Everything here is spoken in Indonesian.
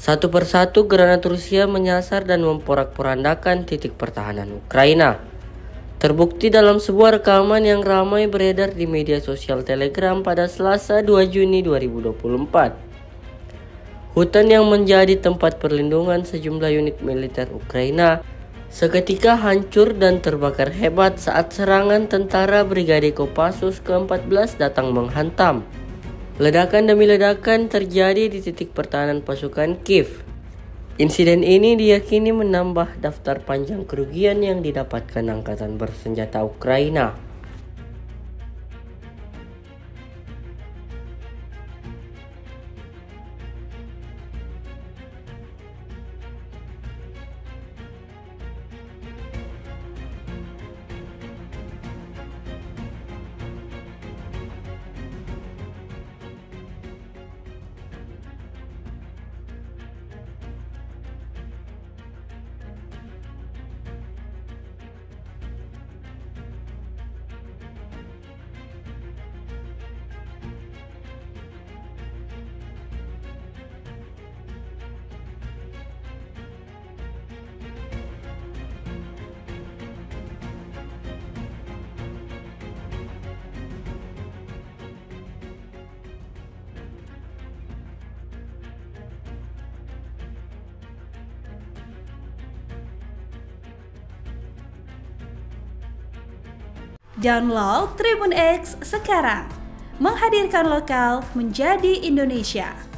Satu persatu granat Rusia menyasar dan memporak-porandakan titik pertahanan Ukraina. Terbukti dalam sebuah rekaman yang ramai beredar di media sosial Telegram pada Selasa 2 Juni 2024. Hutan yang menjadi tempat perlindungan sejumlah unit militer Ukraina seketika hancur dan terbakar hebat saat serangan tentara Brigade Kopassus ke-14 datang menghantam. Ledakan demi ledakan terjadi di titik pertahanan pasukan Kiev. Insiden ini diyakini menambah daftar panjang kerugian yang didapatkan angkatan bersenjata Ukraina. Download Tribun X sekarang, menghadirkan lokal menjadi Indonesia.